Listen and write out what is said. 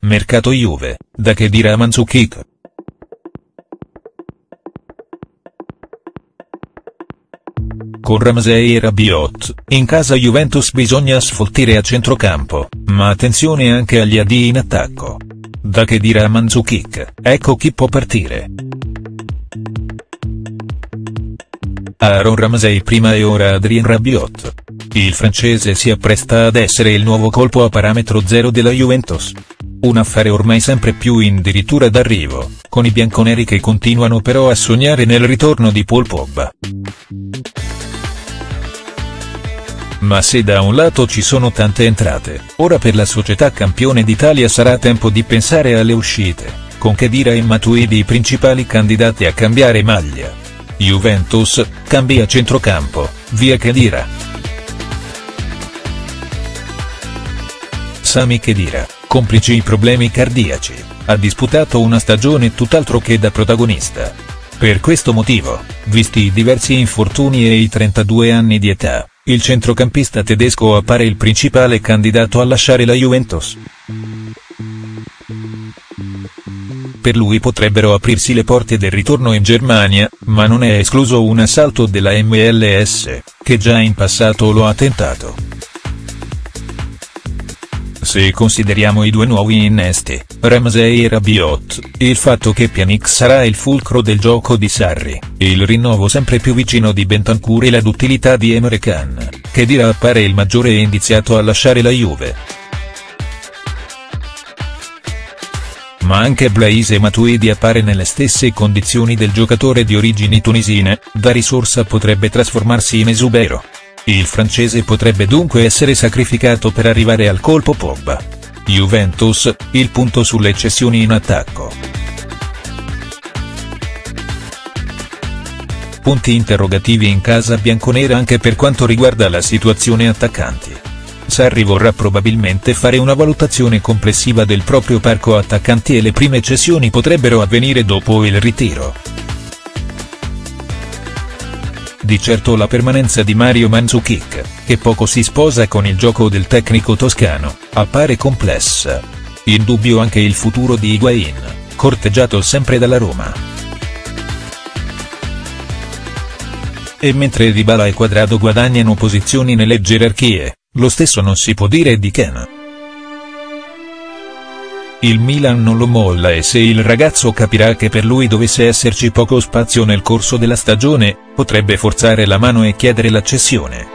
Mercato Juve, da Khedira a Mandzukic. Con Ramsey e Rabiot, in casa Juventus bisogna sfoltire a centrocampo, ma attenzione anche agli AD in attacco. Da Khedira a Mandzukic, ecco chi può partire. Aaron Ramsey prima e ora Adrien Rabiot. Il francese si appresta ad essere il nuovo colpo a parametro zero della Juventus. Un affare ormai sempre più in dirittura d'arrivo, con i bianconeri che continuano però a sognare nel ritorno di Paul Pogba. Ma se da un lato ci sono tante entrate, ora per la società campione d'Italia sarà tempo di pensare alle uscite, con Khedira e Matuidi i principali candidati a cambiare maglia. Juventus, cambia centrocampo, via Khedira. Sami Khedira, complici i problemi cardiaci, ha disputato una stagione tutt'altro che da protagonista. Per questo motivo, visti i diversi infortuni e i 32 anni di età, il centrocampista tedesco appare il principale candidato a lasciare la Juventus. Per lui potrebbero aprirsi le porte del ritorno in Germania, ma non è escluso un assalto della MLS, che già in passato lo ha tentato. Se consideriamo i due nuovi innesti, Ramsey e Rabiot, il fatto che Pjanic sarà il fulcro del gioco di Sarri, il rinnovo sempre più vicino di Bentancur e la duttilità di Emre Can, Khedira appare il maggiore indiziato a lasciare la Juve. Ma anche Blaise Matuidi appare nelle stesse condizioni del giocatore di origini tunisine, da risorsa potrebbe trasformarsi in esubero. Il francese potrebbe dunque essere sacrificato per arrivare al colpo Pogba. Juventus, il punto sulle cessioni in attacco. Punti interrogativi in casa bianconera anche per quanto riguarda la situazione attaccanti. Sarri vorrà probabilmente fare una valutazione complessiva del proprio parco attaccanti e le prime cessioni potrebbero avvenire dopo il ritiro. Di certo la permanenza di Mario Mandzukic, che poco si sposa con il gioco del tecnico toscano, appare complessa. In dubbio anche il futuro di Higuain, corteggiato sempre dalla Roma. E mentre Dybala e Cuadrado guadagnano posizioni nelle gerarchie, lo stesso non si può dire di Kean. Il Milan non lo molla e se il ragazzo capirà che per lui dovesse esserci poco spazio nel corso della stagione, potrebbe forzare la mano e chiedere la cessione.